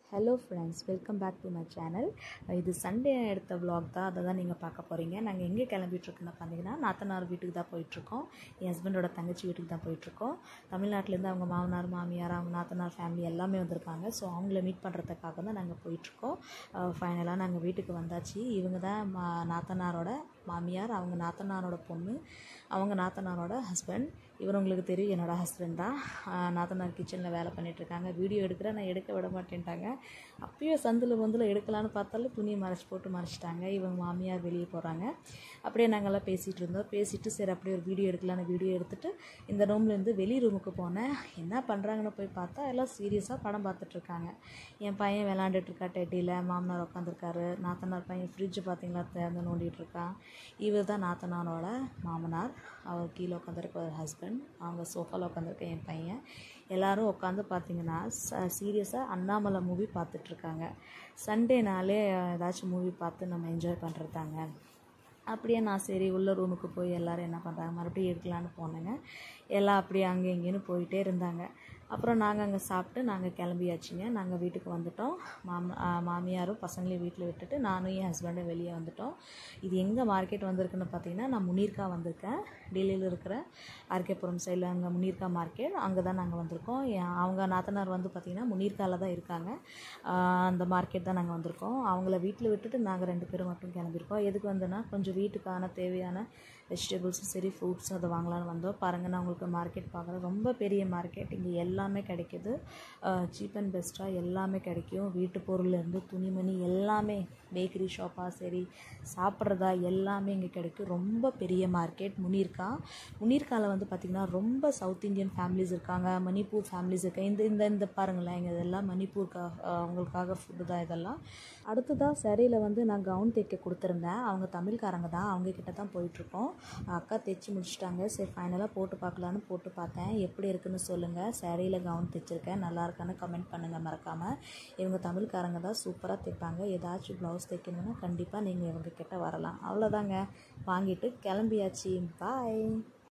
Hello friends, welcome back to my channel. இது Sunday எடுத்த vlog தான். அதை தான் நீங்கள் பார்க்க போகிறீங்க. நாங்கள் எங்கே கிளம்பிட்டுருக்கோன்னு பார்த்தீங்கன்னா, நாத்தனார் வீட்டுக்கு தான் போயிட்டுருக்கோம். என் ஹஸ்பண்டோட தங்கச்சி வீட்டுக்கு தான் போயிட்டுருக்கோம். தமிழ்நாட்டிலேருந்து அவங்க மாமனார், மாமியார், அவங்க நாத்தனார் ஃபேமிலி எல்லாமே வந்திருக்காங்க. ஸோ அவங்கள மீட் பண்ணுறதுக்காக தான் நாங்கள் போயிட்டுருக்கோம். ஃபைனலாக நாங்கள் வீட்டுக்கு வந்தாச்சு. இவங்க தான் நாத்தனாரோட மாமியார், அவங்க நாத்தனாரோட பொண்ணு, அவங்க நாத்தனாரோட ஹஸ்பண்ட். இவர் உங்களுக்கு தெரியும், என்னோடய ஹஸ்பண்ட் தான். நாத்தனார் கிச்சனில் வேலை பண்ணிகிட்ருக்காங்க. வீடியோ எடுக்கிறேன், நான் எடுக்க விட மாட்டேன்ட்டாங்க. அப்பயே சந்தில் எடுக்கலான்னு பார்த்தாலும் துணியை மறைச்சிட்டாங்க. இவங்க மாமியார் வெளியே போகிறாங்க. அப்படியே நாங்கள்லாம் பேசிகிட்டு இருந்தோம். பேசிவிட்டு சரி அப்படியே ஒரு வீடியோ எடுக்கலான்னு வீடியோ எடுத்துகிட்டு இந்த ரூம்லேருந்து வெளி ரூமுக்கு போனேன். என்ன பண்ணுறாங்கன்னு போய் பார்த்தா எல்லாம் சீரியஸாக படம் பார்த்துட்ருக்காங்க. என் பையன் விளாண்டுட்ருக்கா டெட்டியில், மாமனார் உட்காந்துருக்காரு. நாத்தனார் பையன் ஃப்ரிட்ஜு பார்த்தீங்களா திறந்து நோண்டிகிட்ருக்கான். இவர் தான் நாத்தனாரோட மாமனார். அவர் கீழே உட்காந்துருக்க ஒரு ஹஸ்பண்ட், அவங்க சோஃபாவில் உட்காந்துருக்க என் பையன். எல்லோரும் உட்காந்து பார்த்திங்கன்னா சீரியஸாக அண்ணாமலை மூவி பார்த்துட்ருக்காங்க. சண்டேனாலே ஏதாச்சும் மூவி பார்த்து நம்ம என்ஜாய் பண்ணுறதாங்க. அப்படியே நான் சரி உள்ள ரூமுக்கு போய் எல்லோரும் என்ன பண்ணுறாங்க மறுபடியும் எடுக்கலான்னு போனேங்க. எல்லாம் அப்படியே அங்கே இங்கேன்னு போயிட்டே இருந்தாங்க. அப்புறம் நாங்கள் அங்கே சாப்பிட்டு நாங்கள் கிளம்பியாச்சுங்க. நாங்கள் வீட்டுக்கு வந்துவிட்டோம். மாமியாரும் பசங்களையும் வீட்டில் விட்டுட்டு நானும் என் ஹஸ்பண்டும் வெளியே வந்துவிட்டோம். இது எங்கே மார்க்கெட் வந்திருக்குன்னு பார்த்தீங்கன்னா, நான் முனீர்கா வந்திருக்கேன். டெல்லியில் இருக்கிற ஆர்கேபுரம் சைடில் அங்கே முனீர்கா மார்க்கெட், அங்கே தான் நாங்கள் வந்திருக்கோம். அவங்க நாத்தனார் வந்து பார்த்திங்கன்னா முனீர்காவில் தான் இருக்காங்க. அந்த மார்க்கெட் தான் நாங்கள் வந்திருக்கோம். அவங்கள வீட்டில் விட்டுட்டு நாங்கள் 2 பேரும் மட்டும் கிளம்பியிருக்கோம். எதுக்கு வந்தோன்னா கொஞ்சம் வீட்டுக்கான தேவையான வெஜிடபிள்ஸும் சரி ஃப்ரூட்ஸும் அதை வாங்கலான்னு வந்தோம். பாருங்கள், நான் உங்களுக்கு மார்க்கெட் பார்க்குறேன். ரொம்ப பெரிய மார்க்கெட். இங்கே எல்லாமே கிடைக்கிது. சீப் அண்ட் பெஸ்ட்டாக எல்லாமே கிடைக்கும். வீட்டு பொருள்லேருந்து துணிமணி எல்லாமே, பேக்கரி ஷாப்பாக சரி சாப்பிட்றதா எல்லாமே இங்கே கிடைக்கும். ரொம்ப பெரிய மார்க்கெட் முனீர்காவில் வந்து பார்த்திங்கன்னா ரொம்ப சவுத் இந்தியன் ஃபேமிலிஸ் இருக்காங்க, மணிப்பூர் ஃபேமிலிஸ் இருக்காங்க. இந்த பாருங்களேன், இங்கே இதெல்லாம் அவங்களுக்காக ஃபுட்டு தான் இதெல்லாம். அடுத்ததாக சரியில் வந்து நான் கவுன் தைக்க கொடுத்துருந்தேன். அவங்க தமிழ்காரங்க தான், அவங்கக்கிட்ட தான் போயிட்டுருக்கோம். அக்கா தைச்சி முடிச்சிட்டாங்க. சரி ஃபைனலாக போட்டு பார்க்கலான்னு போட்டு பார்த்தேன். எப்படி இருக்குன்னு சொல்லுங்கள். சாரியில் கவுன் தைச்சிருக்கேன், நல்லா இருக்கான்னு கமெண்ட் பண்ணுங்கள் மறக்காமல். இவங்க தமிழ்காரங்க தான், சூப்பராக தைப்பாங்க. ஏதாச்சும் ப்ளவுஸ் தைக்கணுன்னா கண்டிப்பாக நீங்கள் இவங்க கிட்ட வரலாம். அவ்வளோதாங்க, வாங்கிட்டு கிளம்பியாச்சு. பாய்.